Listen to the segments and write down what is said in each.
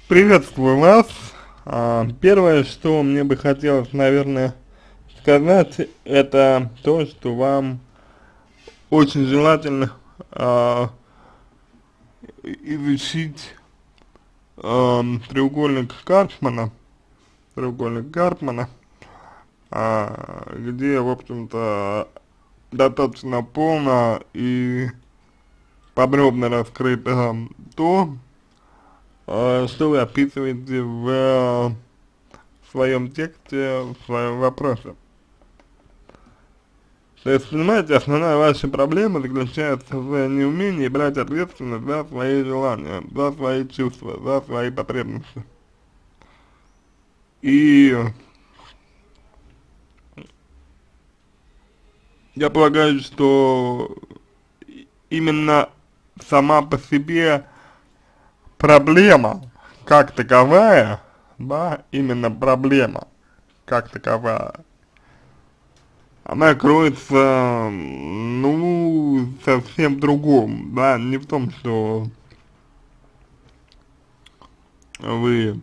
Приветствую вас. Первое, что мне бы хотелось, наверное, сказать, это то, что вам очень желательно а, изучить треугольник Карпмана, треугольник Карпмана, где, в общем-то, достаточно полно и подробно раскрыто то, что вы описываете в своем тексте, в своем вопросе. То есть, понимаете, основная ваша проблема заключается в неумении брать ответственность за свои желания, за свои чувства, за свои потребности. И я полагаю, что именно сама по себе проблема как таковая, да, именно проблема как таковая, она кроется, ну, совсем в другом, да, не в том, что вы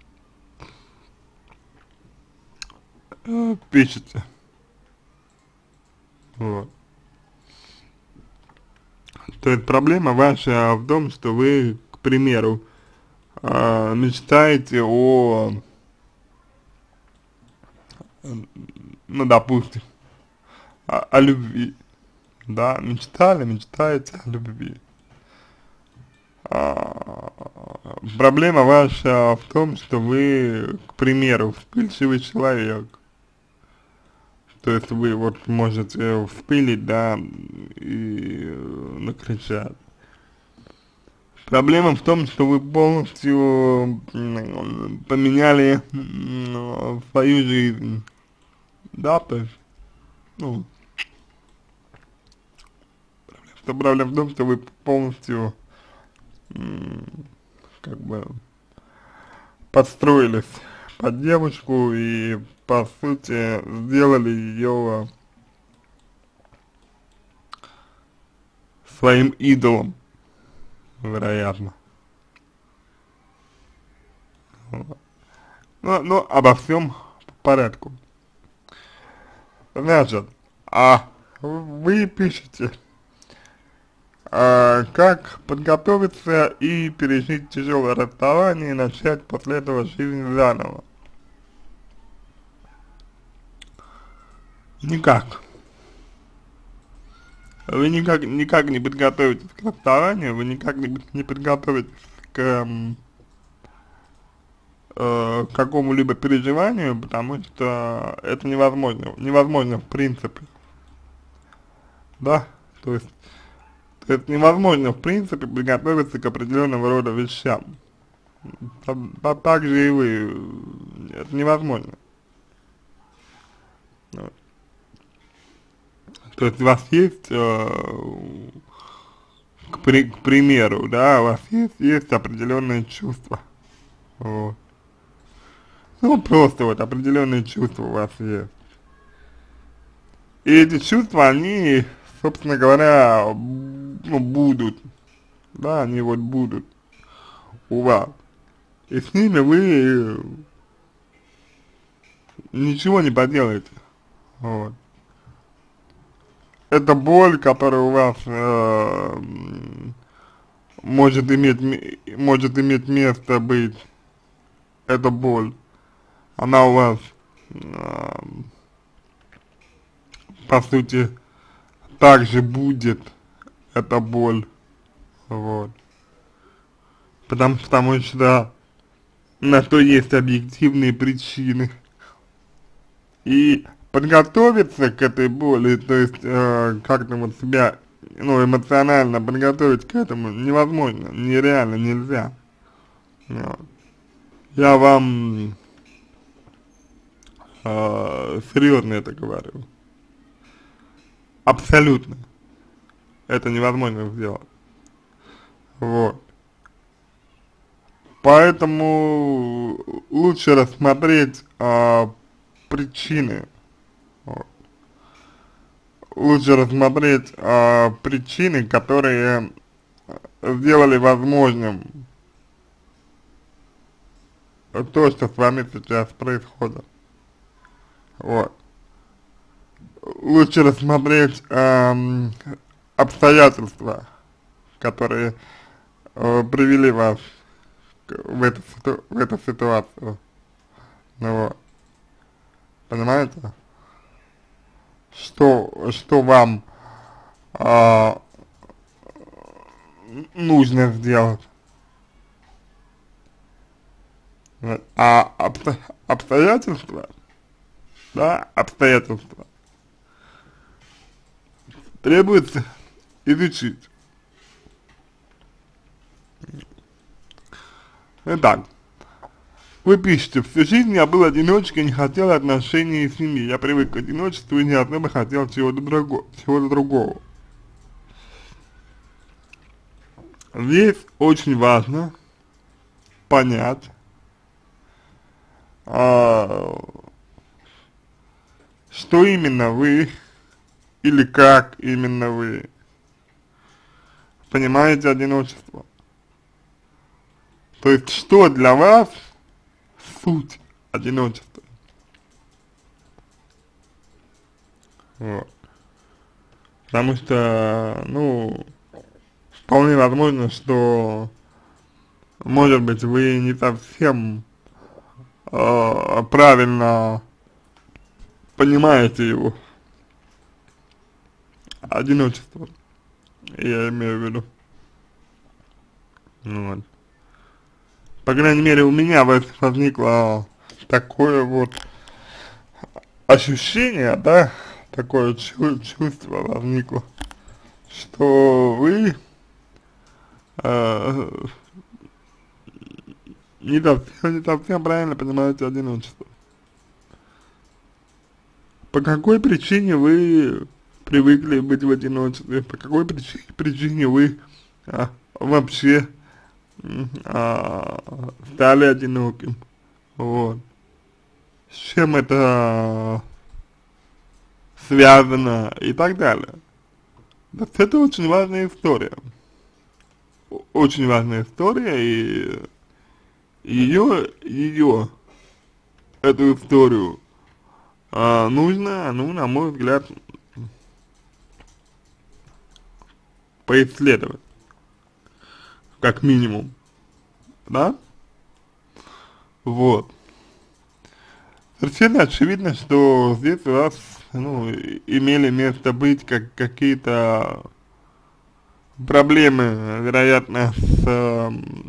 пишете, вот. То есть проблема ваша в том, что вы, к примеру, мечтаете ну, допустим, о любви, да, мечтаете о любви. Проблема ваша в том, что вы, к примеру, вспыльчивый человек. То есть вы вот можете вспылить, да, и накричать. Проблема в том, что вы полностью поменяли свою жизнь, да, то есть, ну, что проблема в том, что вы полностью, как бы, подстроились под девушку и, по сути, сделали ее своим идолом, вероятно. Вот. Ну, обо всем по порядку. Значит, вы пишете, как подготовиться и пережить тяжелое расставание и начать после этого жизнь заново. Никак. Вы никак не подготовитесь к расставанию, вы никак не подготовитесь к какому-либо переживанию, потому что это невозможно в принципе, да, то есть невозможно в принципе приготовиться к определенного рода вещам, так же и вы, это невозможно. Вот. То есть у вас есть, к примеру, да, у вас есть определенные чувства, вот. Ну, просто вот определенные чувства у вас есть. И эти чувства, они, собственно говоря, ну, будут, да, они вот будут у вас. И с ними вы ничего не поделаете, вот. Это боль, которая у вас может иметь место быть, эта боль, она у вас, э, по сути, также будет, эта боль, вот. Потому что на то есть объективные причины. И подготовиться к этой боли, то есть как-то вот себя, ну, эмоционально подготовить к этому невозможно, нереально, нельзя. Вот. Я вам серьезно это говорю. Абсолютно. Это невозможно сделать. Вот. Поэтому лучше рассмотреть причины. Вот. Лучше рассмотреть причины, которые сделали возможным то, что с вами сейчас происходит. Вот. Лучше рассмотреть обстоятельства, которые привели вас в эту ситуацию. Ну вот. Понимаете? Что вам а, нужно сделать. Вот. А обстоятельства, да, обстоятельства требуется изучить. Итак, вы пишете: всю жизнь я был одиночкой, не хотел отношений и семьи. Я привык к одиночеству и не особо хотел чего-то другого. Здесь очень важно понять, что именно вы или как именно вы понимаете одиночество. То есть, что для вас суть одиночества. Вот. Потому что, ну, вполне возможно, что, может быть, вы не совсем правильно понимаете его, одиночество, я имею в виду. Вот. По крайней мере, у меня возникло такое вот ощущение, да, такое чувство возникло, что вы не совсем правильно понимаете одиночество. По какой причине вы привыкли быть в одиночестве? По какой причине вы вообще стали одиноким? Вот. С чем это связано и так далее. То есть это очень важная история. Очень важная история, и эту историю нужно, ну, на мой взгляд, поисследовать, как минимум, да? Вот. Совершенно очевидно, что здесь у вас, ну, имели место быть какие-то проблемы, вероятно, с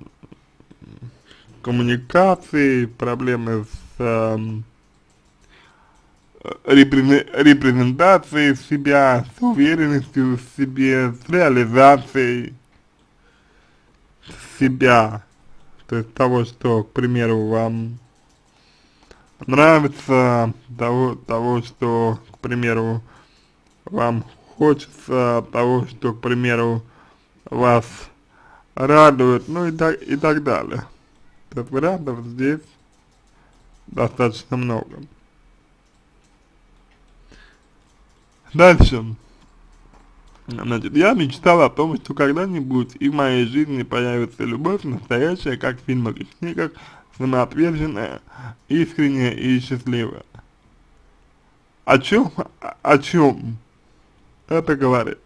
коммуникацией, проблемы с репрезентацией себя, с уверенностью в себе, с реализацией себя, то есть того, что, к примеру, вам нравится, того, что, к примеру, вам хочется, того, что, к примеру, вас радует, ну и так далее. То есть вариантов здесь достаточно много. Дальше. Значит, я мечтал о том, что когда-нибудь и в моей жизни появится любовь настоящая, как в фильмах и книгах, самоотверженная, искренняя и счастливая. О чем это говорит?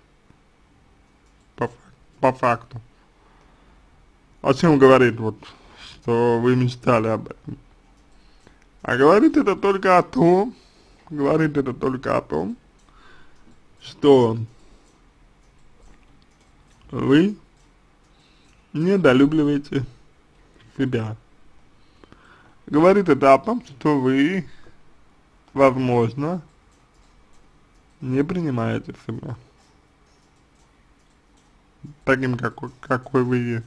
По факту. О чем говорит, вот, что вы мечтали об этом? А говорит это только о том, что вы недолюбливаете себя. Говорит это о том, что вы, возможно, не принимаете себя таким, какой вы есть.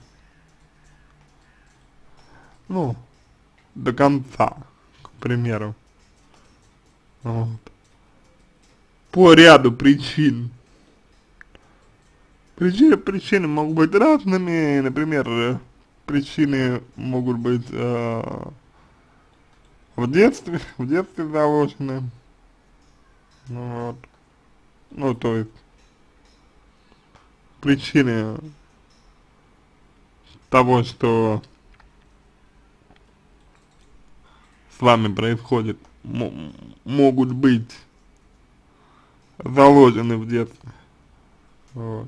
Ну, до конца, к примеру. Вот. По ряду причин. Причины могут быть разными, например, причины могут быть в детстве заложены. Ну, вот. Ну, то есть причины того, что вами происходит, могут быть заложены в детстве. Вот.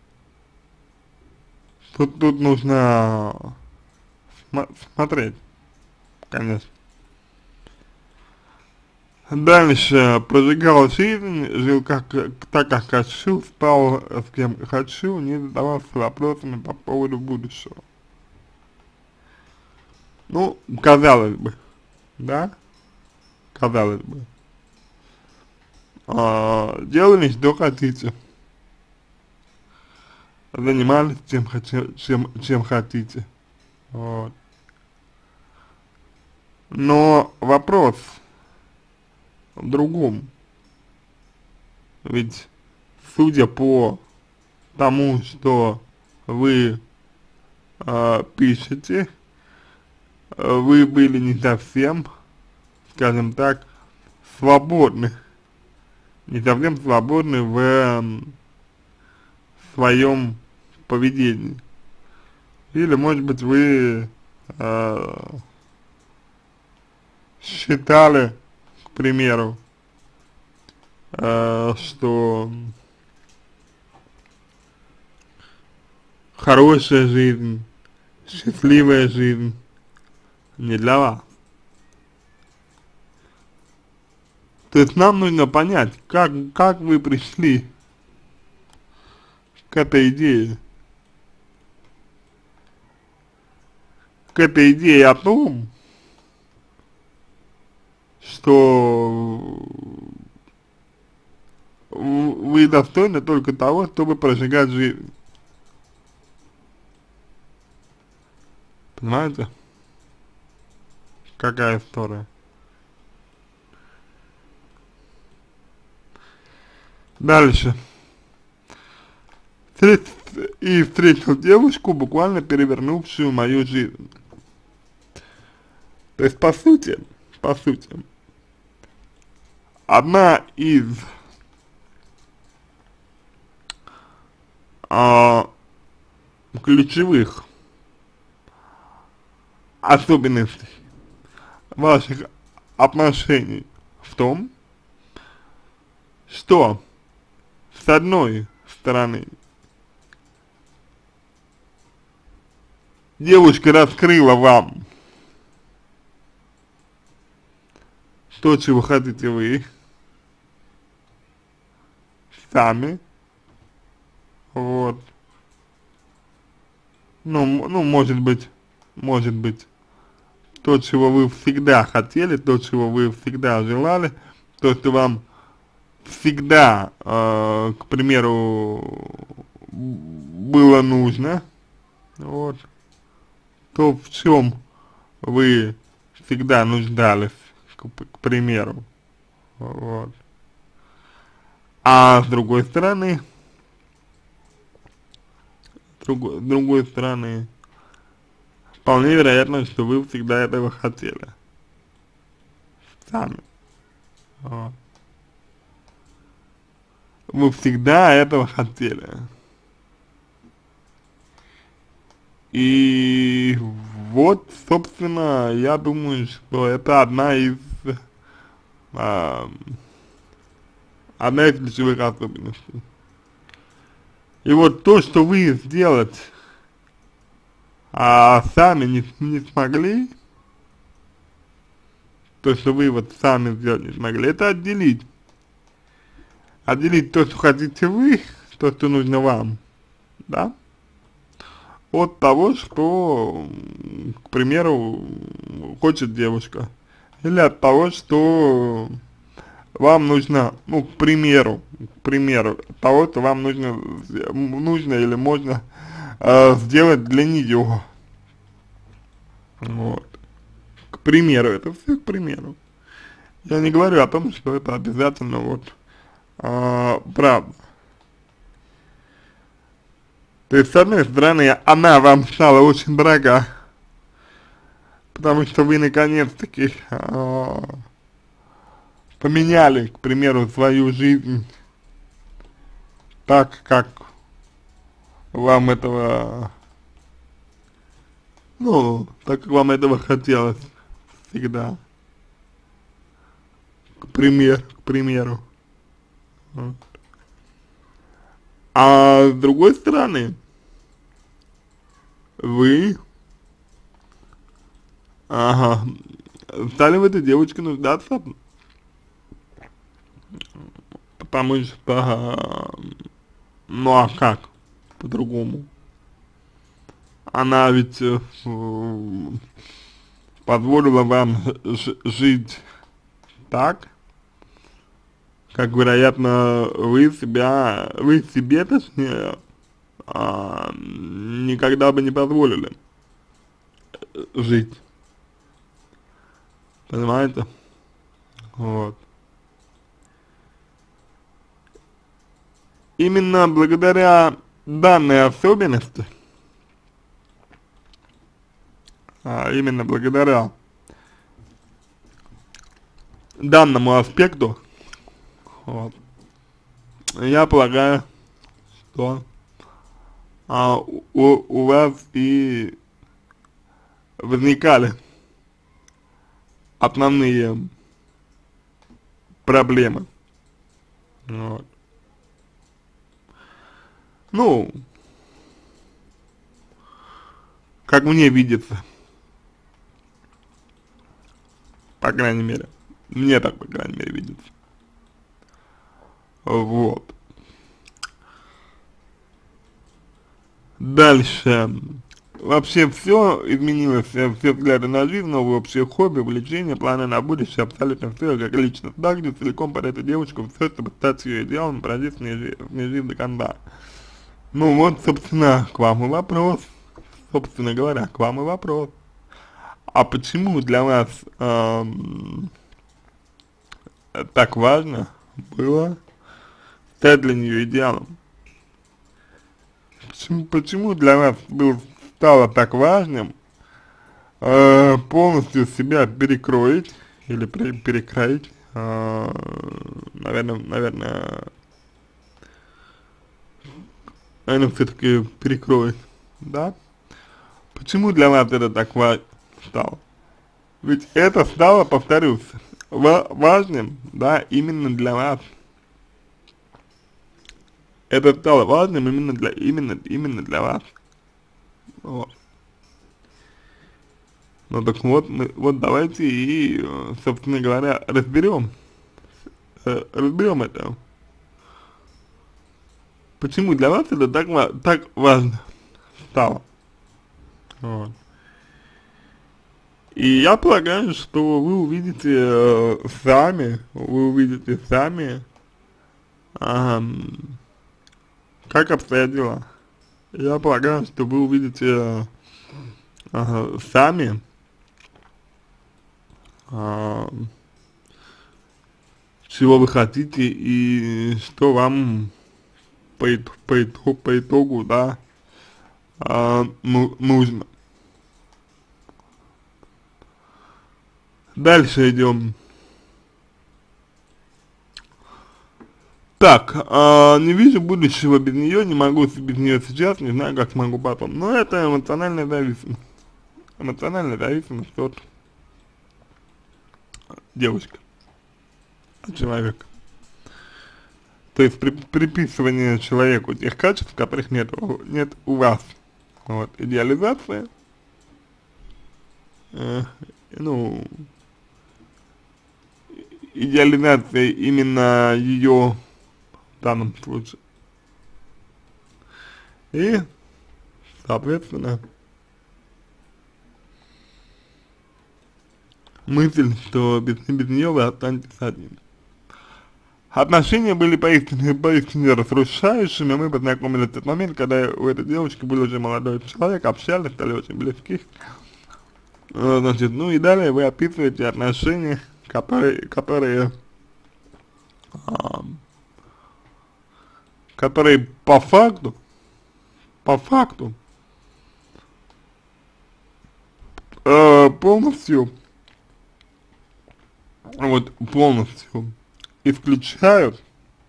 Тут нужно смотреть, конечно. Дальше прожигал жизнь, жил так, как хочу, спал с кем хочу, не задавался вопросами по поводу будущего. Ну, казалось бы, да? Казалось бы. Делали, что хотите. Занимались чем хотите. Вот. Но вопрос в другом. Ведь, судя по тому, что вы пишете, вы были не совсем, скажем так, свободны. Не совсем свободны в своем поведении. Или, может быть, вы считали, к примеру, что хорошая жизнь, счастливая жизнь не для вас. То есть нам нужно понять, как вы пришли к этой идее. К этой идее о том, что вы достойны только того, чтобы прожигать жизнь. Понимаете? Какая история? Дальше. И встретил девушку, буквально перевернувшую мою жизнь. То есть, по сути, одна из ключевых особенностей ваших отношений в том, что с одной стороны девушка раскрыла вам то, чего хотите вы сами, вот, ну, может быть, то, чего вы всегда хотели, то, чего вы всегда желали, то, что вам всегда, к примеру, было нужно, вот, то, в чем вы всегда нуждались, к примеру, вот. А с другой стороны, вполне вероятно, что вы всегда этого хотели сами, вот. Вы всегда этого хотели. И вот, собственно, я думаю, что это одна из ключевых особенностей. И вот то, что вы сделать сами не смогли, то, что вы вот сами сделать не смогли, это отделить то, что хотите вы, то, что нужно вам, да, от того, что, к примеру, хочет девушка, или от того, что вам нужно, ну, к примеру, того, что вам нужно или можно сделать для нее, вот, к примеру, это все к примеру. Я не говорю о том, что это обязательно вот правда. То есть, с одной стороны, она вам стала очень дорога, потому что вы наконец-таки поменяли, к примеру, свою жизнь так, как вам этого, ну, так как вам этого хотелось всегда, к примеру. Вот. А с другой стороны, вы, ага, стали в этой девочке нуждаться, потому что, ну а как по-другому? Она ведь позволила вам жить так, как, вероятно, вы себе, точнее, никогда бы не позволили жить, понимаете? Вот. Именно благодаря данной особенности, именно благодаря данному аспекту, вот, я полагаю, что у вас и возникали основные проблемы. Вот. Ну, как мне видится, по крайней мере. Мне так, по крайней мере, видится. Вот. Дальше. Вообще все изменилось, все взгляды на жизнь, новые общие хобби, увлечения, планы на будущее, абсолютно все, как лично. Также целиком под эту девушку все, чтобы стать ее идеалом, прожить с ней жизнь до конца. Ну вот, собственно, к вам и вопрос. Собственно говоря, к вам и вопрос. А почему для вас так важно было стать для нее идеалом? Почему для вас стало так важным полностью себя перекроить или перекроить, наверное, все-таки перекроить, да? Почему для вас это так важно стало? Ведь это стало, повторюсь, важным, да, именно для вас. Это стало важным именно для вас. Вот. Ну так вот давайте и, собственно говоря, разберем это. Почему для вас это так важно стало? Вот. И я полагаю, что вы увидите сами, как обстоят дела. Я полагаю, что вы увидите сами, чего вы хотите и что вам по итогу, да, нужно. Дальше идем. Так, не вижу будущего без нее, не могу без нее сейчас, не знаю, как смогу потом. Но это эмоциональная зависимость. Эмоциональная зависимость от девушки, от человека. То есть приписывание человеку тех качеств, которых нет у вас. Вот, идеализация, ну, идеализация именно ее в данном случае. И, соответственно, мысль, что без нее вы останетесь один. Отношения были поистине разрушающими. Мы познакомились в тот момент, когда у этой девочки был уже молодой человек, общались, стали очень близки. Значит, ну и далее вы описываете отношения, которые по факту, полностью исключают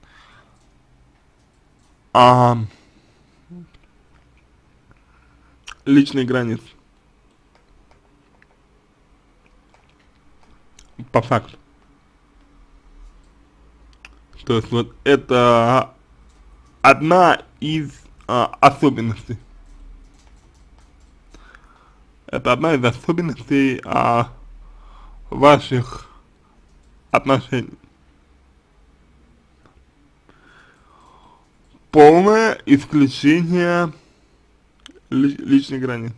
личные границы. По факту. То есть вот это одна из особенностей. Это одна из особенностей ваших отношений. Полное исключение личных границ.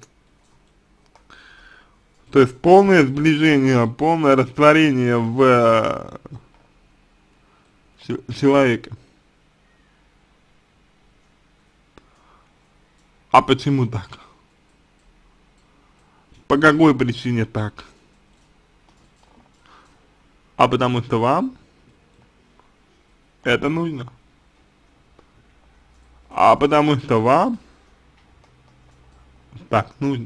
То есть полное сближение, полное растворение в человеке. А почему так? По какой причине так? А потому что вам это нужно. А потому что вам так нужно.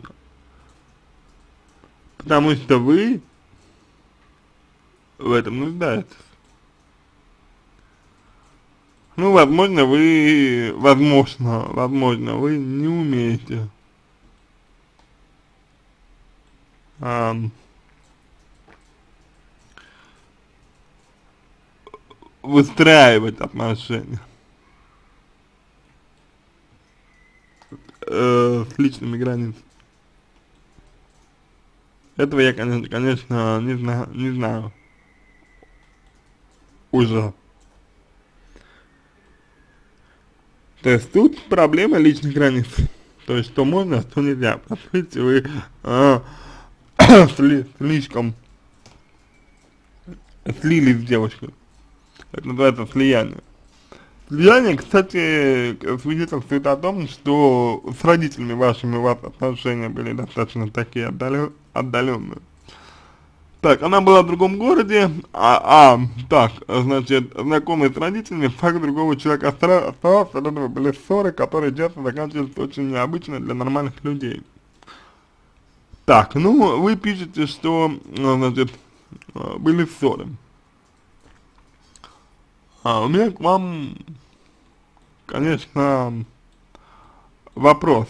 Потому что вы в этом нуждаетесь. Ну, возможно, вы не умеете выстраивать отношения с личными границами. Этого я, конечно, не знаю уже. То есть тут проблема личных границ. То есть что можно, а что нельзя. По сути, вы слишком слились с девушкой. Это называется слияние. Слияние, кстати, свидетельствует о том, что с родителями вашими у вас отношения были достаточно такие отдаленные. Так, она была в другом городе, так, значит, знакомые с родителями, факт другого человека оставался, от этого были ссоры, которые часто заканчивались очень необычно для нормальных людей. Так, ну, вы пишете, что, значит, были ссоры. У меня к вам, конечно, вопрос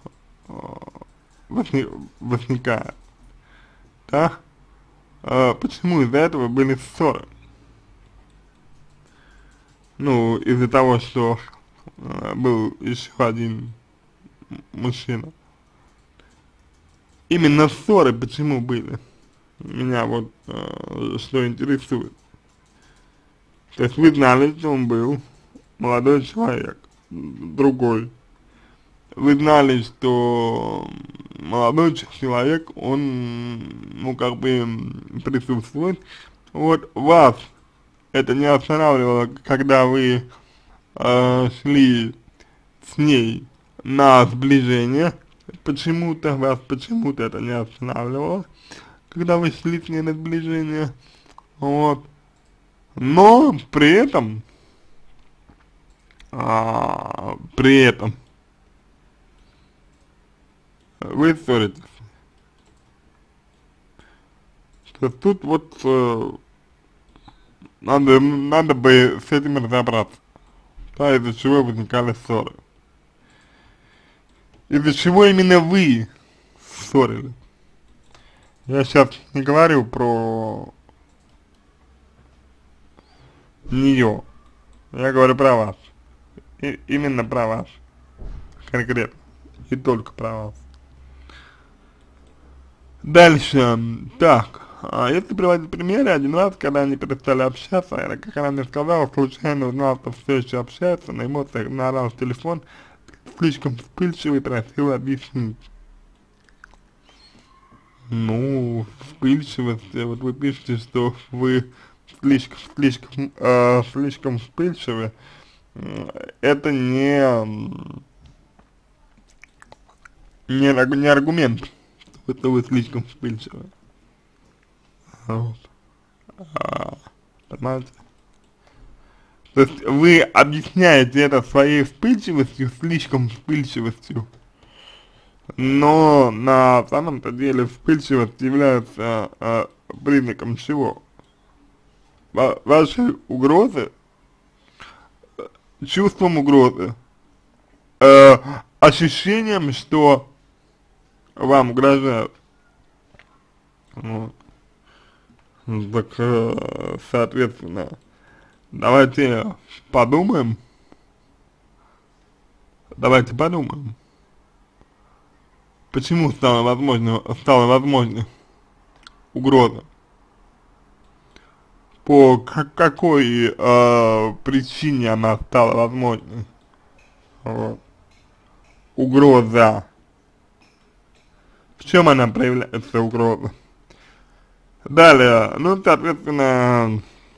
возникает, да? Почему из-за этого были ссоры? Ну, из-за того, что был еще один мужчина. Именно ссоры почему были? Меня вот что интересует. То есть вы знали, что он был молодой человек, другой. Вы знали, что молодой человек, он, ну, как бы присутствует. Вот вас это не останавливало, когда вы шли с ней на сближение. Почему-то это не останавливало, когда вы шли с ней на сближение. Вот. Но при этом вы ссоритесь. То есть тут вот надо бы с этим разобраться. Да, из-за чего возникали ссоры. Из-за чего именно вы ссорились. Я сейчас не говорю про нее. Я говорю про вас. Именно про вас. Конкретно. И только про вас. Дальше, так, если приводить примеры, один раз, когда они перестали общаться, как она мне сказала, случайно узнал, что все еще общаются, на эмоциях наорал в телефон, слишком вспыльчивый, просил объяснить. Ну, вспыльчивость, вот вы пишете, что вы слишком вспыльчивы, это не аргумент, что вы слишком вспыльчивы. Вот. Понимаете? То есть вы объясняете это своей вспыльчивостью, слишком вспыльчивостью, но на самом-то деле вспыльчивость является признаком чего? Вашей угрозы, чувством угрозы, ощущением, что вам угрожают. Вот. Так, соответственно, давайте подумаем, давайте подумаем, почему стала возможна угроза, по какой причине она стала возможной, вот. Угроза, в чем она проявляется, угроза. Далее, ну, соответственно,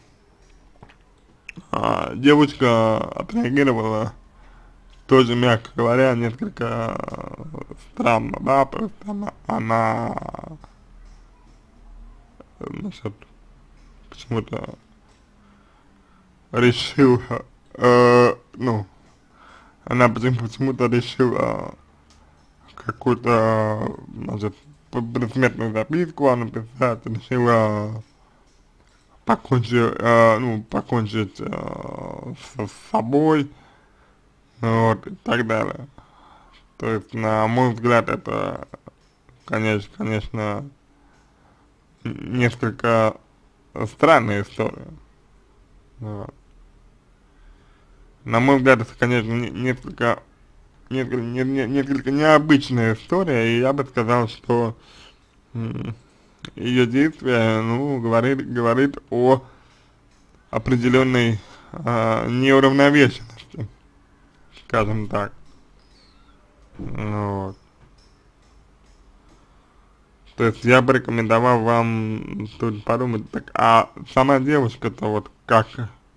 девушка отреагировала тоже, мягко говоря, несколько странно, да, просто она значит, почему-то решила, ну, она почему-то решила какую-то, значит, предметную записку написать, решила покончить с собой, вот, и так далее. То есть, на мой взгляд, это, конечно, несколько странная история. Вот. На мой взгляд, это, конечно, несколько необычная история, и я бы сказал, что ее действие, ну, говорит о определенной неуравновешенности, скажем так. Вот. То есть я бы рекомендовал вам тут подумать, так, а сама девушка-то вот как,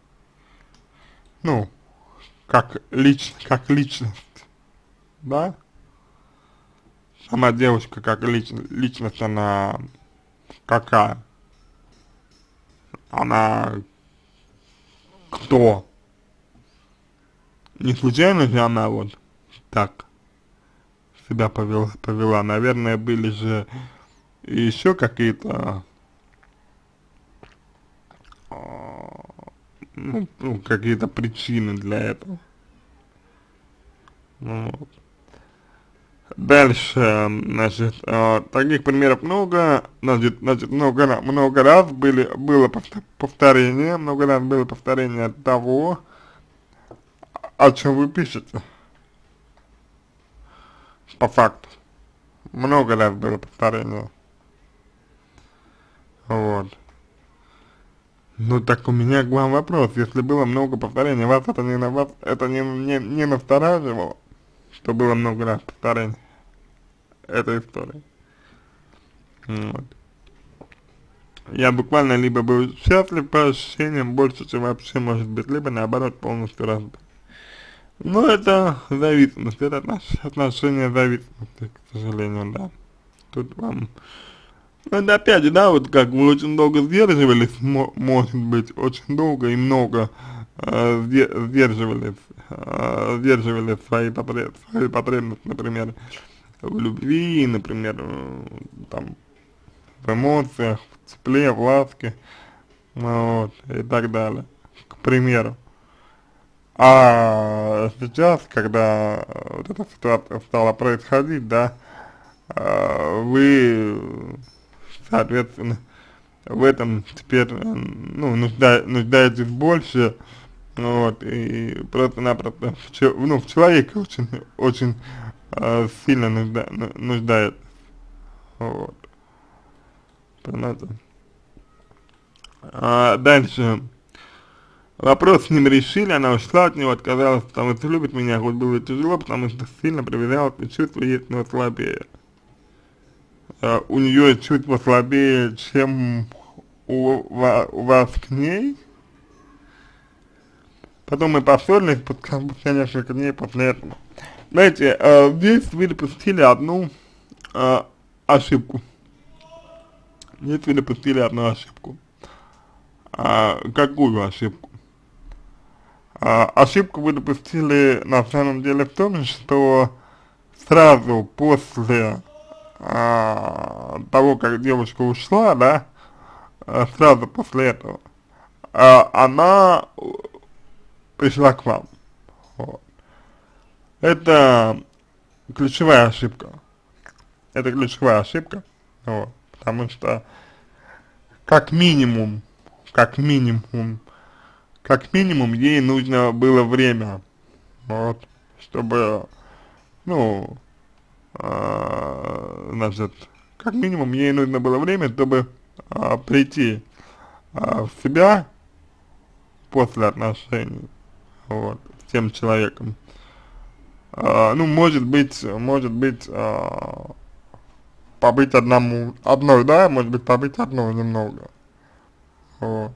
ну, как личность, да? Сама девушка как личность, она какая? Она кто? Не случайно же она вот так себя повела. Наверное, были же еще какие-то, какие-то причины для этого. Вот. Дальше, значит, таких примеров много, значит, много раз было повторение, много раз было повторение того, о чем вы пишете, по факту. Много раз было повторение. Вот. Ну так у меня к вам вопрос, если было много повторений, вас это не настораживало, что было много раз повторений этой истории? Вот. Я буквально либо был счастлив по ощущениям больше, чем вообще может быть, либо наоборот полностью разбит. Ну это зависимость, это отношение зависимости, к сожалению, да. Тут вам... Это опять же, да, вот как вы очень долго сдерживались, может быть, очень долго и много сдерживали свои потребности, например, в любви, например, там, в эмоциях, в тепле, в ласке, вот, и так далее, к примеру. А сейчас, когда вот эта ситуация стала происходить, да, вы, соответственно, в этом теперь, ну, нуждаетесь больше, вот, и просто-напросто в человеке очень сильно нуждается, вот, понимаете. Дальше. Вопрос с ним решили, она ушла от него, отказалась, потому что любит меня, хоть было тяжело, потому что сильно привязалась, и чувство есть, но слабее. У нее чувство слабее, чем у вас к ней. Потом мы поссорились, спустя несколько дней после этого. Знаете, здесь вы допустили одну ошибку. Здесь вы допустили одну ошибку. Какую ошибку? Ошибку вы допустили на самом деле в том, что сразу после того, как девушка ушла, да, сразу после этого, она пришла к вам. Вот. Это ключевая ошибка. Это ключевая ошибка, вот, потому что как минимум, как минимум ей нужно было время, вот, чтобы, ну, значит, как минимум ей нужно было время, чтобы прийти в себя после отношений, вот, с тем человеком. Ну, может быть, побыть одной, да, может быть, побыть одной немного, вот.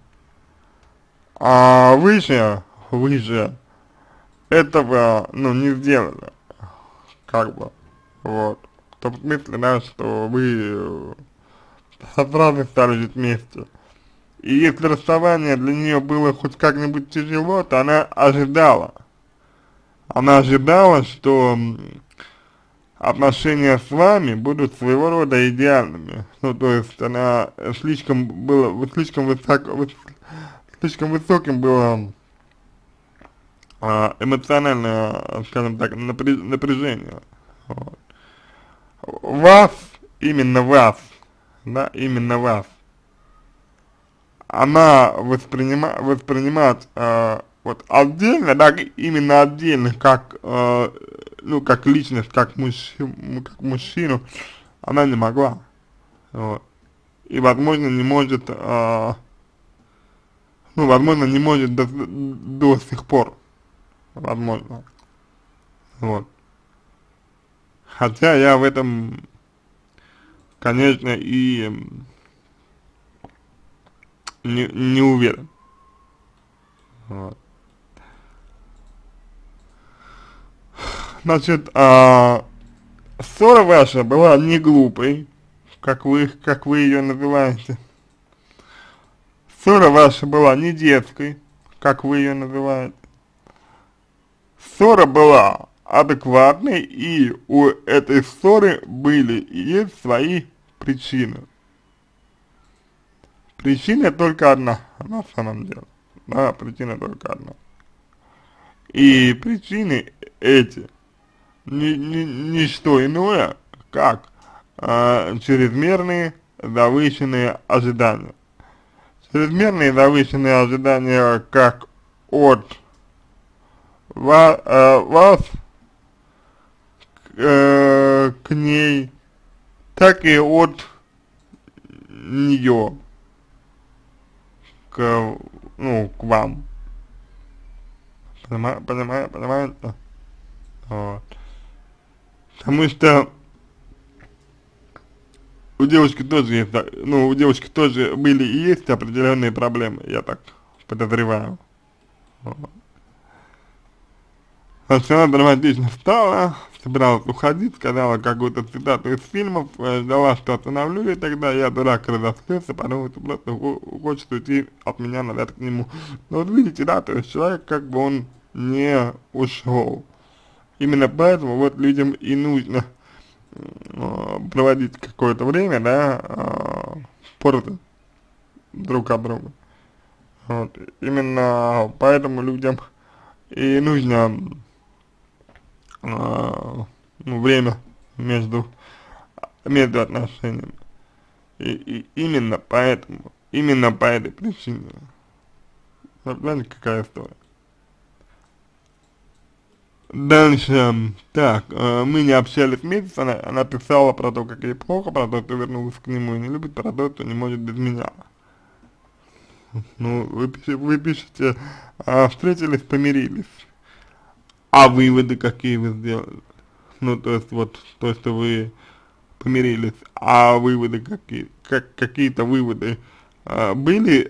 А вы же этого, ну, не сделали, как бы, вот. В том смысле, да, что вы сразу стали жить вместе. И если расставание для нее было хоть как-нибудь тяжело, то она ожидала. Она ожидала, что отношения с вами будут своего рода идеальными. Ну, то есть она слишком высоким было эмоциональное, скажем так, напряжение. Вот. Вас, именно вас, да, именно вас, она воспринимать вот отдельно, да, именно отдельно, как, ну, как личность, как мужчину, она не могла. Вот. И, возможно, не может, ну, возможно, не может до сих пор, возможно. Вот. Хотя я в этом, конечно, и не уверен. Вот. Значит, ссора ваша была не глупой, как вы ее называете. Ссора ваша была не детской, как вы ее называете. Ссора была адекватной, и у этой ссоры были и есть свои причины. Причина только одна, на самом деле. Да, причина только одна. И причины эти не что иное, как чрезмерные завышенные ожидания. Чрезмерные завышенные ожидания как от вас к ней, так и от нее к вам. Понимаете? Вот. Потому что у девушки тоже есть, ну, у девушки тоже были и есть определенные проблемы, я так подозреваю. Вот. Она драматично встала, собиралась уходить, сказала какую-то цитату из фильмов, ждала, что остановлю, и тогда я, дурак, разозлился, подумал, что просто хочет уйти от меня назад к нему. Но вот видите, да, то есть человек как бы он не ушел. Именно поэтому вот людям и нужно проводить какое-то время, да, порознь друг от друга. Вот. Именно поэтому людям и нужно ну, время между отношениями. И именно по этой причине. Знаете, какая история? Дальше, так, мы не общались месяц, она писала про то, как ей плохо, про то, что вернулась к нему и не любит, про то, что не может без меня. Ну, вы пишете, встретились, помирились. А выводы какие вы сделали? Ну, то есть, вот, то, что вы помирились, а выводы какие-то выводы были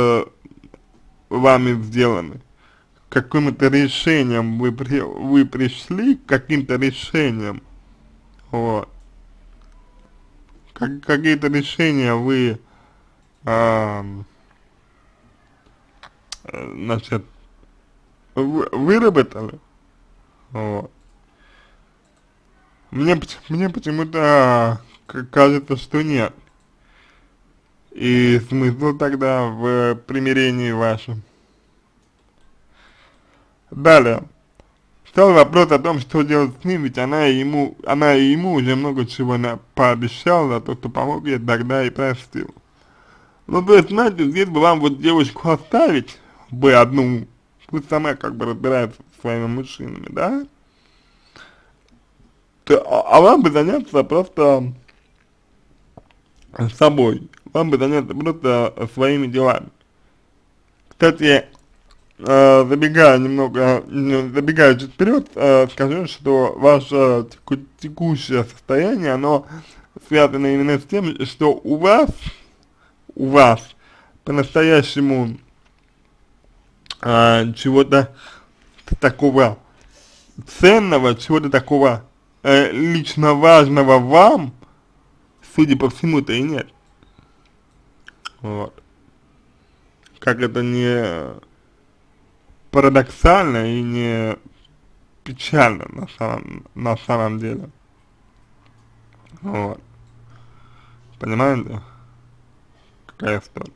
вами сделаны? Каким-то решением вы пришли, к каким-то решениям, вот. Какие-то решения вы, значит, выработали, вот. Мне почему-то кажется, что нет. И смысл тогда в примирении вашем. Далее. Стал вопрос о том, что делать с ним, ведь она и ему уже много чего пообещала за то, что помог ей тогда и простил. Ну, то есть, знаете, здесь бы вам вот девушку оставить бы одну, пусть сама как бы разбирается со своими мужчинами, да, а вам бы заняться просто собой, вам бы заняться просто своими делами. Кстати, забегая немного, забегая чуть вперед, скажу, что ваше текущее состояние, оно связано именно с тем, что у вас по-настоящему чего-то такого ценного, чего-то такого лично важного вам, судя по всему-то, и нет. Вот. Как это не парадоксально и не печально на самом деле. Вот. Понимаете? Какая история.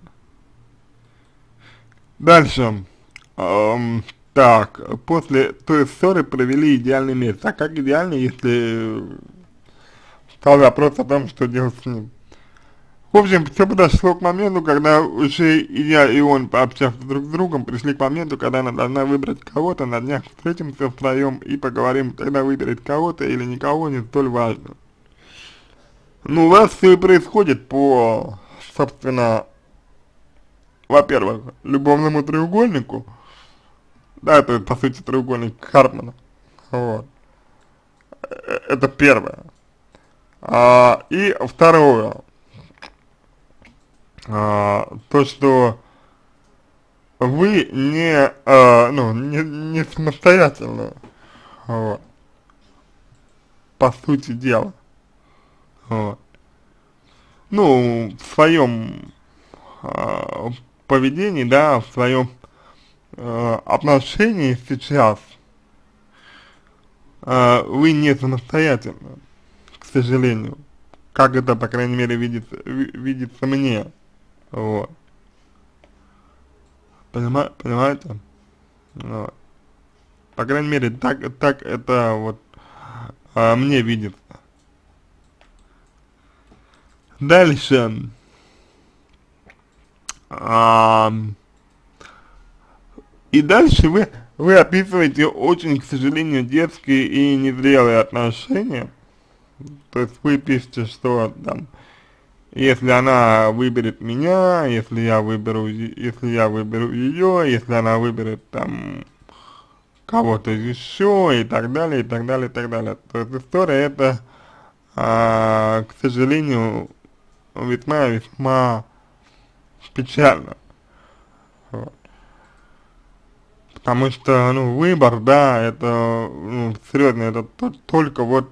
Дальше. Так, после той ссоры провели идеальный месяц. А как идеально, если стал вопрос о том, что делать с ним? В общем, все подошло к моменту, когда уже и я, и он, пообщавшись друг с другом, пришли к моменту, когда она должна выбрать кого-то, на днях встретимся втроем и поговорим, когда выберет кого-то или никого, не столь важно. Ну, у вас все и происходит по, собственно, во-первых, любовному треугольнику, да, это, по сути, треугольник Карпмана, вот, это первое. И второе, то, что вы не самостоятельно, вот, по сути дела, вот. Ну, в своем поведении, да, в своем отношении сейчас вы не самостоятельны, к сожалению, как это, по крайней мере, видится мне, вот. Понимаете? Вот. По крайней мере, так это вот мне видится. Дальше. И дальше вы описываете очень, к сожалению, детские и незрелые отношения. То есть вы пишете, что там, если она выберет меня, если я выберу ее, если она выберет там кого-то еще, и так далее, и так далее, и так далее. То есть история эта, к сожалению, весьма печальна. Вот. Потому что, ну, выбор, да, это, ну, серьезно, это только вот,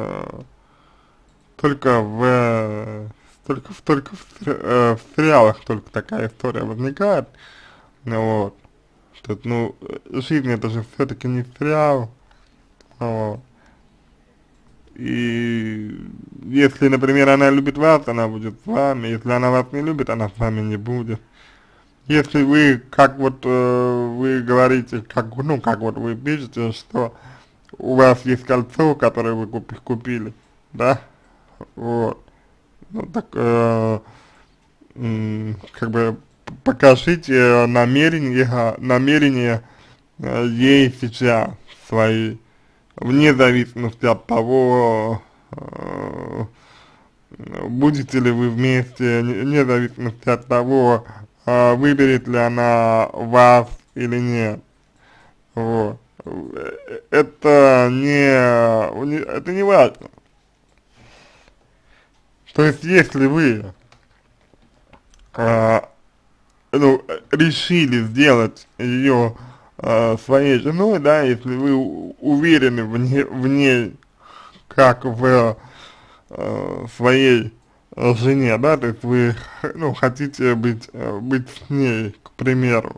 только в сериалах только такая история возникает, вот. Тут, ну, жизнь это же все-таки не сериал, вот. И если, например, она любит вас, она будет с вами, если она вас не любит, она с вами не будет. Если вы, как вот вы говорите, как вот вы пишете, что у вас есть кольцо, которое вы купили, да, вот, ну так, как бы покажите намерения ей сейчас свои, вне зависимости от того, будете ли вы вместе, вне зависимости от того, выберет ли она вас или нет. Вот. Это не важно. То есть, если вы, решили сделать ее своей женой, да, если вы уверены в ней, как в своей жене, да, то есть вы, ну, хотите быть с ней, к примеру,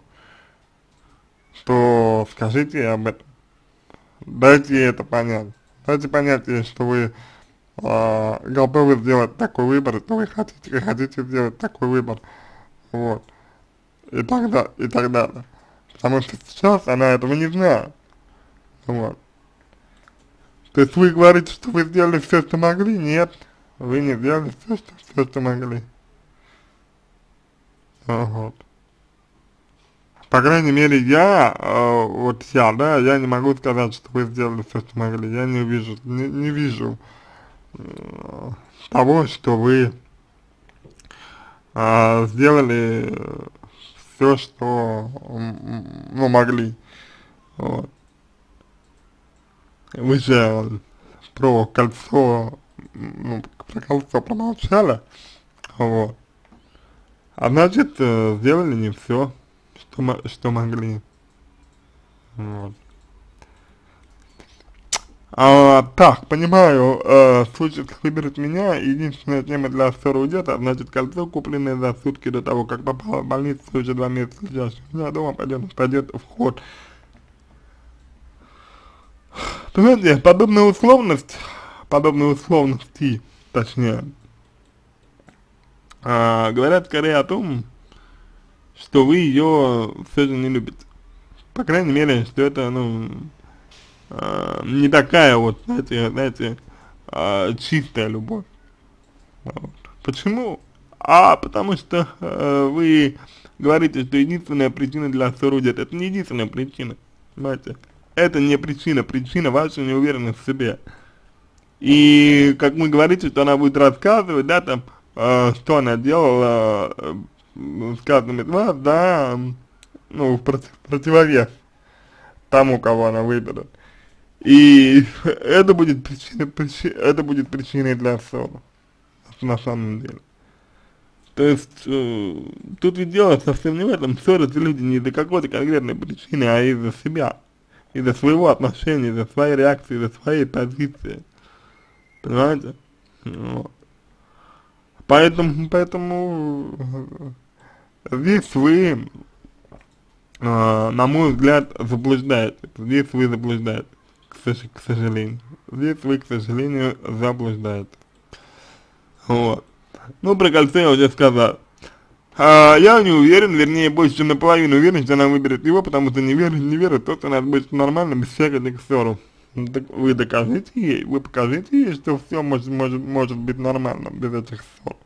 то скажите ей об этом, дайте ей это понять, дайте понять ей, что вы готовы сделать такой выбор, что вы хотите сделать такой выбор, вот, и так далее, потому что сейчас она этого не знает, вот. То есть вы говорите, что вы сделали все, что могли, нет, вы не сделали все, что могли. Вот. по крайней мере, вот я, да, я не могу сказать, что вы сделали все, что могли. Я не вижу э, того, что вы сделали все, что ну, могли. Вот. Вы же про кольцо, ну, про кольцо промолчали, вот. А значит, сделали не все, что могли. Вот. Так, понимаю, случай выберет меня, единственная тема для ссоры уйдет, а значит кольцо, купленное за сутки до того, как попало в больницу, уже 2 месяца лежащее у меня дома, пойдет в ход. Понимаете, подобные условности, точнее, говорят скорее о том, что вы ее все же не любите. По крайней мере, что это, ну, не такая вот, знаете, чистая любовь. Вот. Почему? Потому что вы говорите, что единственная причина для ссоры уйдет. Это не единственная причина, понимаете? Это не причина, причина ваша неуверенность в себе. И как вы говорите, что она будет рассказывать, да, там, что она делала с каждым из вас, да, ну, в противовес тому, кого она выберет. И это будет причиной для ссоры, на самом деле. То есть, тут ведь дело совсем не в этом, ссорятся люди не из-за какой-то конкретной причины, а из-за себя, из-за своего отношения, из-за своей реакции, из-за своей позиции, понимаете? Вот. Поэтому здесь вы, на мой взгляд, заблуждаетесь, здесь вы заблуждаетесь, к сожалению, здесь вы, к сожалению, заблуждаетесь. Вот. Ну, про кольцо я уже сказал. Я не уверен, вернее, больше чем наполовину уверен, что она выберет его, потому что не верит, то, что она будет нормально, без всяких ссор. Так вы докажите ей, вы покажите ей, что все может быть нормально, без этих ссор.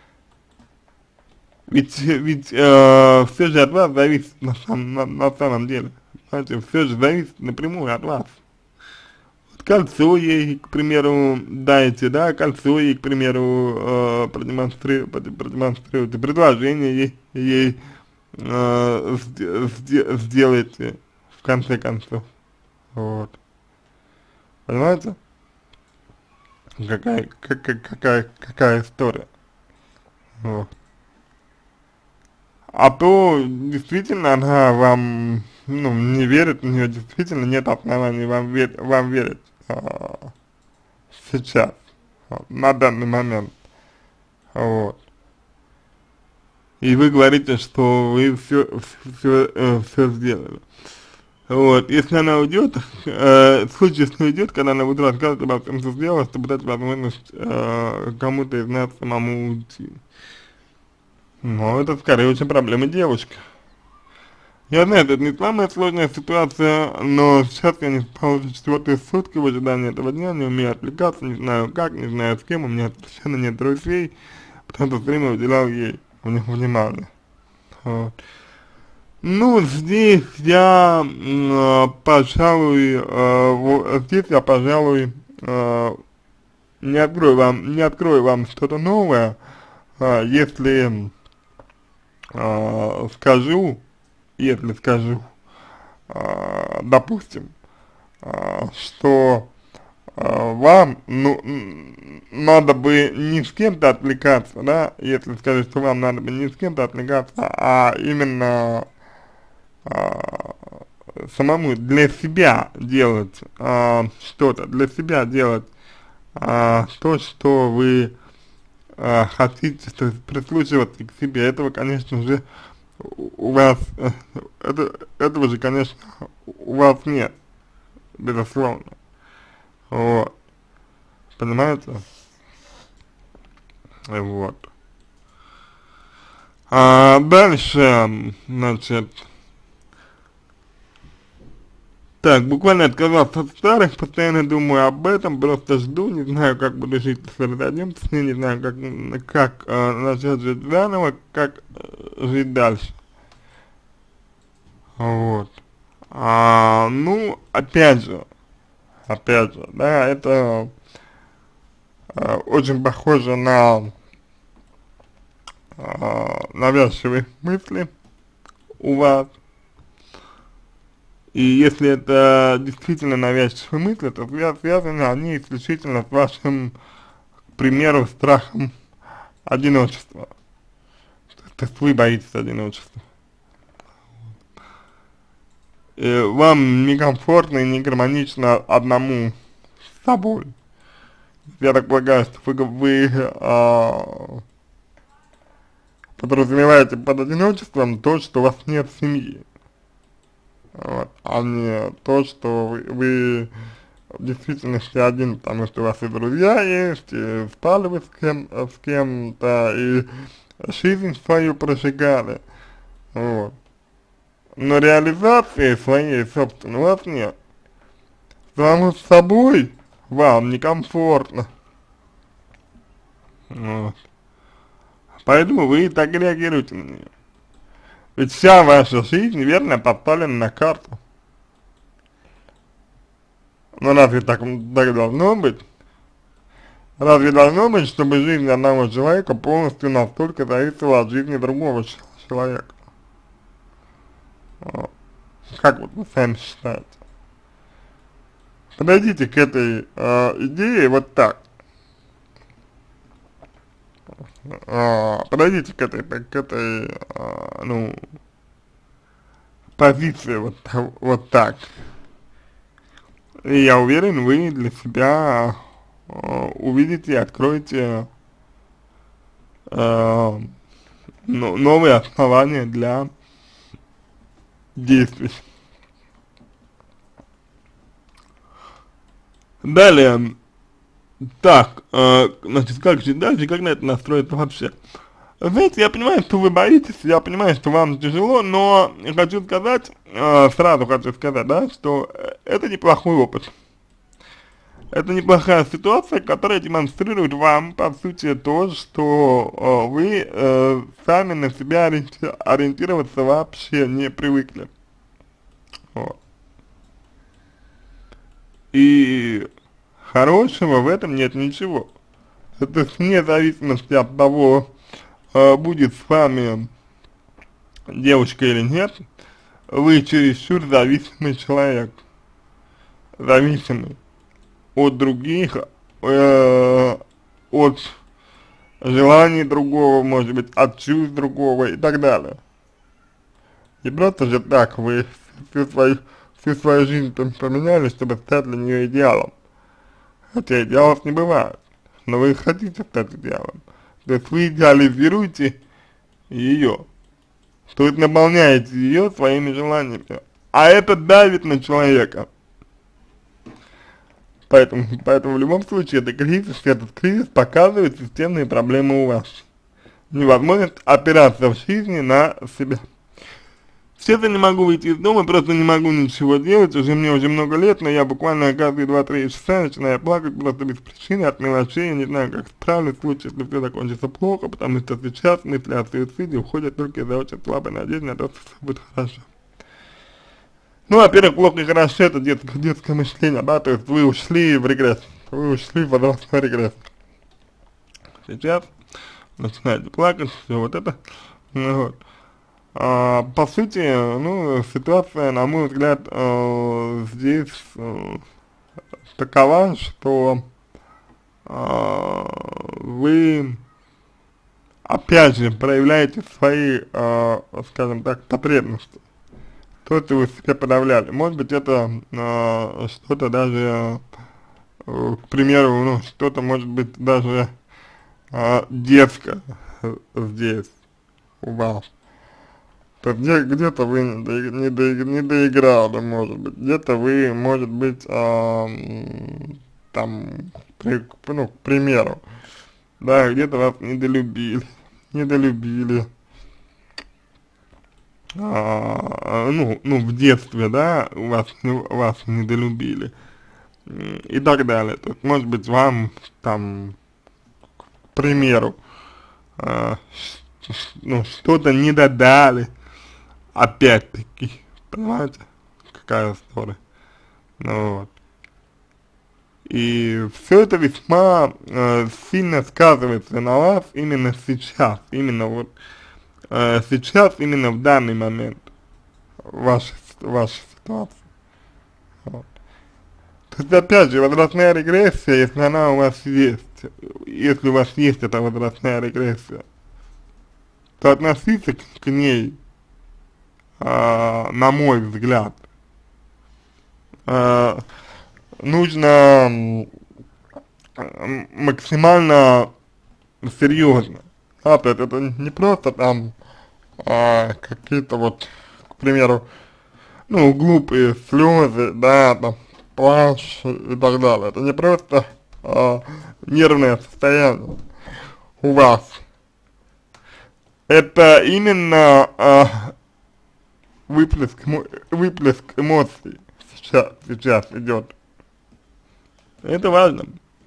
Ведь все же от вас зависит на самом деле. Знаете, все же зависит напрямую от вас. Кольцо ей, к примеру, дайте, да, кольцо ей, к примеру, продемонстрируйте, предложение ей сделайте, в конце концов, вот, понимаете, какая история, вот. А то, действительно, она вам, ну, не верит, у нее действительно нет оснований вам верить. Сейчас, на данный момент, вот. И вы говорите, что вы все сделали. Вот, если она уйдет, в случае, если уйдет, когда она будет рассказывать обо всем, что сделала, чтобы дать возможность кому-то из нас самому уйти. Но это скорее очень проблема девушки. Я знаю, это не самая сложная ситуация, но сейчас я не спал уже 4-е сутки в ожидании этого дня, не умею отвлекаться, не знаю как, не знаю с кем, у меня совершенно нет друзей, потому что все время уделял ей внимание. Вот. Ну, здесь я, пожалуй, не открою вам что-то новое, если скажу, допустим, что вам, ну, надо бы не с кем-то отвлекаться, да, если скажу, что вам надо бы не с кем-то отвлекаться, а именно самому для себя делать что-то, для себя делать то, что вы хотите, то есть прислушиваться к себе. Этого, конечно же, у вас, этого же, конечно, у вас нет, безусловно, вот, понимаете, вот. Дальше, значит, так, буквально отказался от старых, постоянно думаю об этом, просто жду, не знаю, как буду жить, если разойдемся с ней, не знаю, как начать жить заново, как жить дальше. Вот. Ну, опять же, да, это очень похоже на навязчивые мысли у вас. И если это действительно навязчивые мысли, то связаны они исключительно с вашим, к примеру, страхом одиночества. То есть вы боитесь одиночества. И вам некомфортно и не гармонично одному с собой. Я так полагаю, что вы подразумеваете под одиночеством то, что у вас нет семьи. Вот, а не то, что вы в действительности один, потому что у вас и друзья есть, и спали вы с кем-то, и жизнь свою прожигали, вот. Но реализации своей, собственно, у вас нет. Самому с собой вам некомфортно, вот. Поэтому вы так и реагируете на нее. Ведь вся ваша жизнь, верно, поставлена на карту. Но разве так должно быть? Разве должно быть, чтобы жизнь одного человека полностью настолько зависела от жизни другого человека? Вот. Как вот вы сами считаете? Подойдите к этой идее вот так. Подойдите к этой ну, позиции вот так. И я уверен, вы для себя увидите и откроете новые основания для действий. Далее, так, значит, как жить дальше, как на это настроиться вообще? Знаете, я понимаю, что вы боитесь, я понимаю, что вам тяжело, но хочу сказать, сразу хочу сказать, да, что это неплохой опыт. Это неплохая ситуация, которая демонстрирует вам, по сути, то, что вы сами на себя ориентироваться вообще не привыкли. Вот. И хорошего в этом нет ничего. Это вне зависимости от того, будет с вами девушка или нет, вы чересчур зависимый человек, зависимый от других, от желаний другого, может быть, от чувств другого и так далее. И просто же так вы всю свою жизнь поменяли, чтобы стать для нее идеалом. Хотя идеалов не бывает, но вы хотите стать идеалом. То есть вы идеализируете ее, то есть наполняете ее своими желаниями, а это давит на человека. Поэтому в любом случае этот кризис показывает системные проблемы у вас. Невозможность опираться в жизни на себя. Честно, не могу выйти из дома, просто не могу ничего делать, мне уже много лет, но я буквально каждые 2-3 часа начинаю плакать просто без причины, от мелочей, я не знаю, как справлюсь, лучше, если все закончится плохо, потому что сейчас мысли о суициде уходят только из-за очень слабой надежды на то, что все будет хорошо. Ну, во-первых, плохо и хорошо, это детское мышление, да, то есть вы ушли в регресс, вы ушли в возрастной регресс. Сейчас начинаете плакать, все вот это, ну, вот. По сути, ну, ситуация, на мой взгляд, здесь такова, что вы, опять же, проявляете свои, скажем так, потребности. То, что вы себе подавляли. Может быть, это что-то даже, к примеру, ну, что-то может быть даже детское здесь у вас. То есть где-то вы не доиграли, может быть, где-то вы, может быть, там, ну, к примеру, да, где-то вас недолюбили, ну, в детстве, да, вас недолюбили, и так далее. То есть, может быть, вам, там, к примеру, ну, что-то не додали, опять-таки, понимаете, какая ссора, ну вот. И все это весьма сильно сказывается на вас именно сейчас, именно вот сейчас, именно в данный момент вашей ситуации. Вот. То есть, опять же, возрастная регрессия, если она у вас есть, если у вас есть эта возрастная регрессия, то относиться к ней, на мой взгляд, а, нужно максимально серьезно. Да, то есть это не просто там какие-то вот, к примеру, ну, глупые слезы, да, там, плачь и так далее. Это не просто нервное состояние у вас. Это именно выплеск эмоций сейчас идет. Это важно.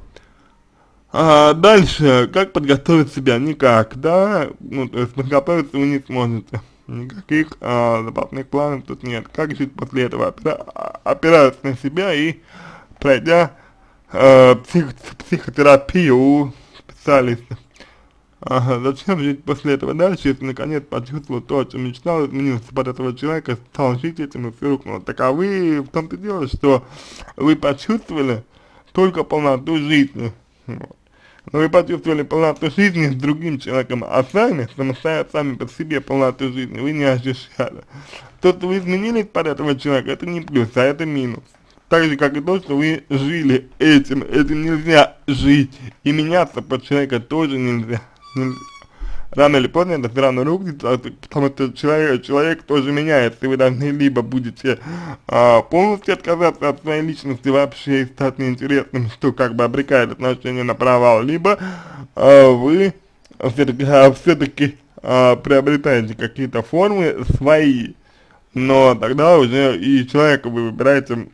Дальше, как подготовить себя? Никак, да, ну, то есть подготовиться вы не сможете. Никаких запасных планов тут нет. Как жить после этого? Опираться на себя и пройдя психотерапию у специалиста. Зачем жить после этого дальше, если наконец почувствовал то, о чем мечтал, изменился под этого человека, стал жить этим и все рухнуло. Так а вы, в том-то дело, что вы почувствовали только полноту жизни. Вот. Но вы почувствовали полноту жизни с другим человеком, а сами по себе полноту жизни вы не ощущали. То, что вы изменились под этого человека, это не плюс, а это минус. Так же, как и то, что вы жили этим нельзя жить, и меняться под человека тоже нельзя. Рано или поздно это все равно рухнет, потому что человек тоже меняется, и вы должны либо будете полностью отказаться от своей личности вообще и стать неинтересным, что как бы обрекает отношения на провал, либо вы все-таки приобретаете какие-то формы свои, но тогда уже и человека вы выбираете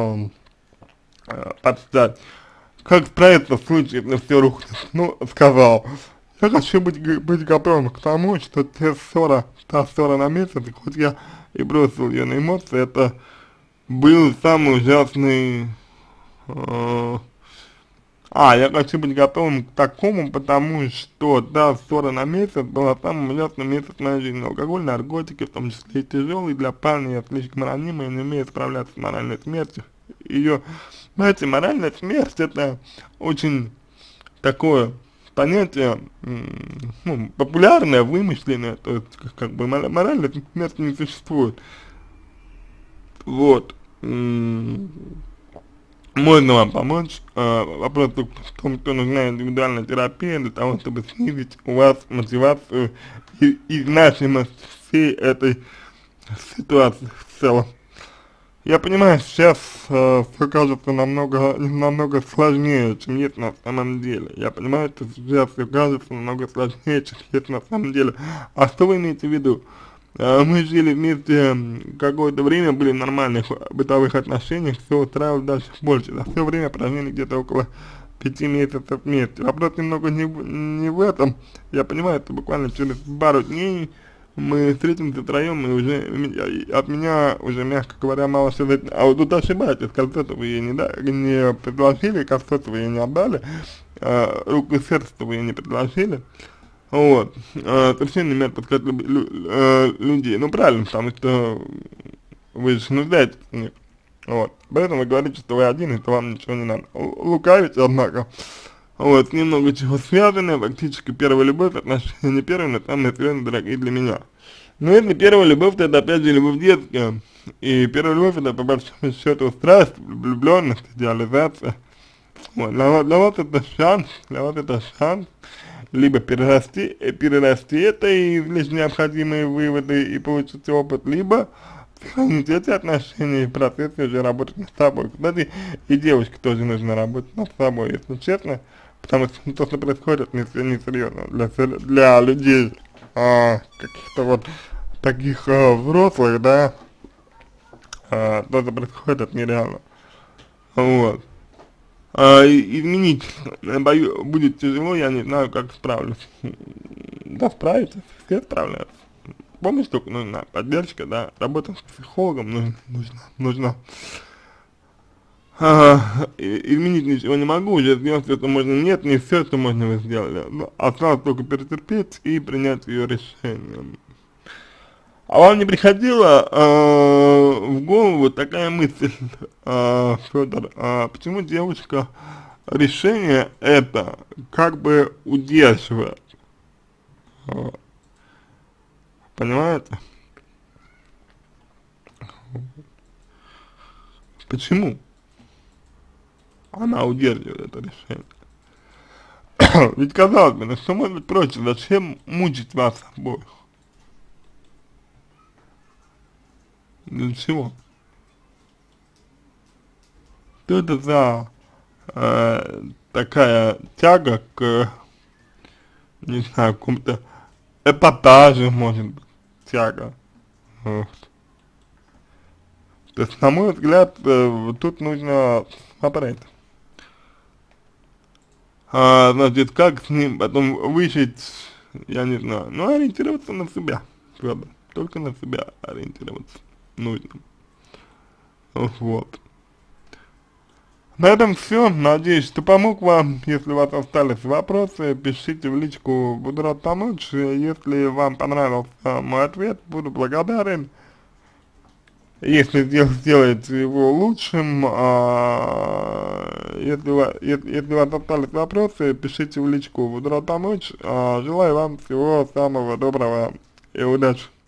подстать. Как справиться в случае, если все рухнет? Ну, сказал. Я хочу быть готовым к тому, что та ссора на месяц, хоть я и бросил ее на эмоции, это был самый ужасный... я хочу быть готовым к такому, потому что та ссора на месяц была самым ужасным месяцем в моей жизни. Алкоголь, наркотики, в том числе и тяжелый, для парня я слишком ранимый, не умею справляться с моральной смертью. Знаете, моральная смерть это очень такое понятие, ну, популярное, вымышленное, то есть, как бы, моральной смерти не существует. Вот. Можно вам помочь, вопрос в том, что нужна индивидуальная терапия для того, чтобы снизить у вас мотивацию и значимость всей этой ситуации в целом. Я понимаю, сейчас все кажется намного сложнее, чем есть на самом деле. Я понимаю, что сейчас все кажется намного сложнее, чем есть на самом деле. А что вы имеете в виду? Мы жили вместе какое-то время, были в нормальных бытовых отношениях, все устраивало дальше больше. За все время прожили где-то около 5 месяцев вместе. Вопрос немного не в этом. Я понимаю, что буквально через пару дней мы встретимся втроем, и уже от меня уже, мягко говоря, мало что зависит. А вот тут ошибаетесь, кольцо-то вы ей не предложили, кольцо-то вы ей не отдали, руку и сердце вы ей не предложили. Вот, совершенно не имеет подсказать людей. Ну правильно, потому что вы же нуждаетесь в них. Вот, поэтому вы говорите, что вы один, и что вам ничего не надо. Лукавите, однако. Вот, немного чего связано, фактически первая любовь, отношения не первые, но самые серьезные, дорогие для меня. Но если первая любовь, то это опять же любовь детская. И первая любовь это по большому счету страсть, влюбленность, идеализация. Вот, для вас это шанс, либо перерасти это и извлечь необходимые выводы и получить опыт, либо сохранить эти отношения и в процессе уже работать над собой. Кстати, и девушке тоже нужно работать над собой, если честно, потому что то, что происходит, несерьезно для людей, каких-то вот таких взрослых, да, то, что происходит, это нереально. Вот. Изменить, будет тяжело, я не знаю, как справлюсь. Да, справитесь, все справляются. помощь только нужна, поддержка, да, работа с психологом нужна. Изменить ничего не могу, уже сделать все, что можно, нет, не все, что можно вы сделали, осталось только перетерпеть и принять ее решение. А вам не приходила в голову такая мысль, Федор, почему девушка решение это как бы удерживает, вот, понимаете? Почему она удерживает это решение? Ведь казалось бы, ну что может быть проще, зачем мучить вас обоих? Для чего? Что это за такая тяга к, не знаю, какому-то эпатажу, может быть, тяга? Вот. То есть, на мой взгляд, тут нужно смотреть. Значит, как с ним потом выжить, я не знаю, но ориентироваться на себя, правда, только на себя ориентироваться нужно. Вот. На этом все. Надеюсь, что помог вам. Если у вас остались вопросы, пишите в личку, буду рад помочь. Если вам понравился мой ответ, буду благодарен. Если сделаете его лучшим, если у вас остались вопросы, пишите в личку, буду рад помочь. Желаю вам всего самого доброго и удачи.